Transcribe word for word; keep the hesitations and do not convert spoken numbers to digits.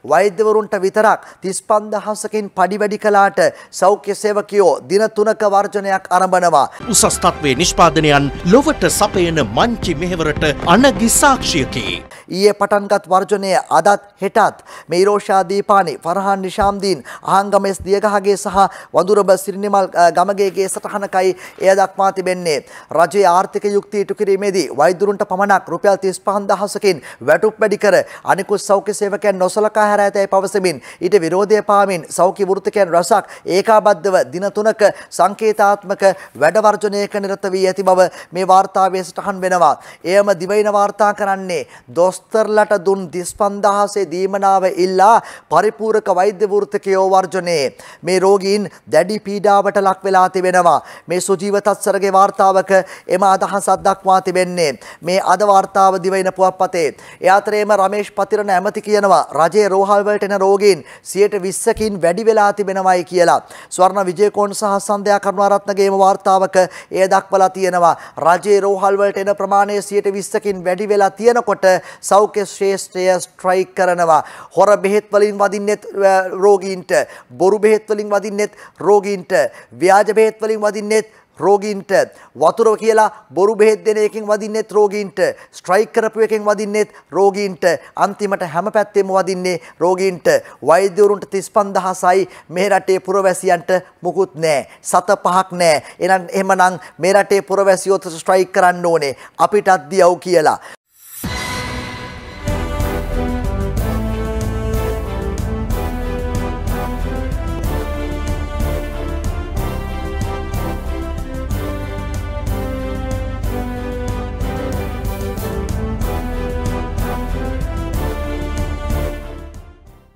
වෛද්‍යවරුන්ට විතරක් තිස් පන්දහසකින් පඩි වැඩි කළාට සෞඛ්‍ය සේවකයෝ දින තුනක වර්ජනයක් ආරම්භනවා. උසස් තත්ත්වයේ නිෂ්පාදනයන් ලොවට සපයන මංචි මෙහෙවරට අනගි සාක්ෂියකි. ඊයේ පටන්ගත් වර්ජනය අදත් හෙටත් මේ ඉරෝෂා දීපානි ෆරහාන් නිශාම්දීන් අහංගමස් දියගහගේ සහ වඳුරඹ සිරිනිමල් ගමගේගේ සටහනකයි එය දක්වා තිබෙන්නේ. රජයේ ආර්ථික යුක්තිය ඉටු කිරීමේදී වෛද්‍යවරුන්ට පමණක් රුපියල් තිස් පන්දහසකින් වැටුප් වැඩි කර අනිකුත් සෞඛ්‍ය සේවකයන් නොසලකා හැර ඇතැයි පවසමින් ඊට විරෝධය පාමින් සෞඛ්‍ය වෘත්තිකයන් රැසක් ඒකාබද්ධව දින තුනක සංකේතාත්මක වැඩ වර්ජනයක නිරත වී ඇති බව මේ වාර්තාවේ සටහන් වෙනවා. එයම දිවයින වාර්තා කරන්නේ දොස්තරලට දුන් තිස් පන්දහසේ දීමනාව ඉල්ලා පරිපූර්ණක වෛද්‍ය වෘත්තිකයෝ වර්ජනයේ මේ රෝගීන් දැඩි පීඩාවට ලක් වෙලා තිබෙනවා. මේ සුජීව තත්සරගේ වාර්තාවක එම අදහසක් දක්වා තිබෙන්නේ. මේ අද වාර්තාව දිවයින පුවත්පතේ. ඒ අතරේම රමේෂ් පතිරණ ඇමති කියනවා රජයේ රෝහල් වලට එන රෝගීන් සියයට විස්සකින් වැඩි වෙලා තිබෙනවායි කියලා. ස්වර්ණ විජේකෝන් සහ සන්ධ්‍යා කරුණාරත්නගේ එම වාර්තාවක එය දක්වලා තියෙනවා. රජයේ රෝහල් වලට එන ප්‍රමාණය සියයට විස්සකින් වැඩි වෙලා තියෙනකොට සෞඛ්‍ය ශ්‍රේෂ්ඨය ස්ට්‍රයික් කරනවා. හොර බෙහෙත් වලින් වදින්නෙත් රෝගීන්ට, බොරු බෙහෙත් වලින් වදින්නෙත් රෝගීන්ට, ව්‍යාජ බෙහෙත් වලින් වදින්නෙත් රෝගීන්ට, වතුර කියලා බොරු බෙහෙත් දෙන එකකින් වදින්නෙත් රෝගීන්ට, ස්ට්‍රයික් කරපු එකකින් වදින්නෙත් රෝගීන්ට, අන්තිමට හැම පැත්තෙම වදින්නේ රෝගීන්ට. වෛද්‍යවරුන්ට තිස් පන්දහසයි මේ රටේ පුරවැසියන්ට මුකුත් නැහැ. සත පහක් නැහැ. එහෙනම් එහෙමනම් මේ රටේ පුරවැසියෝ ස්ට්‍රයික් කරන්න ඕනේ අපිටත් දියව් කියලා.